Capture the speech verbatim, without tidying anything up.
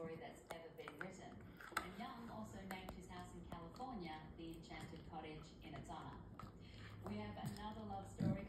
story that's ever been written. And Young also named his house in California the Enchanted Cottage in its honor. We have another love story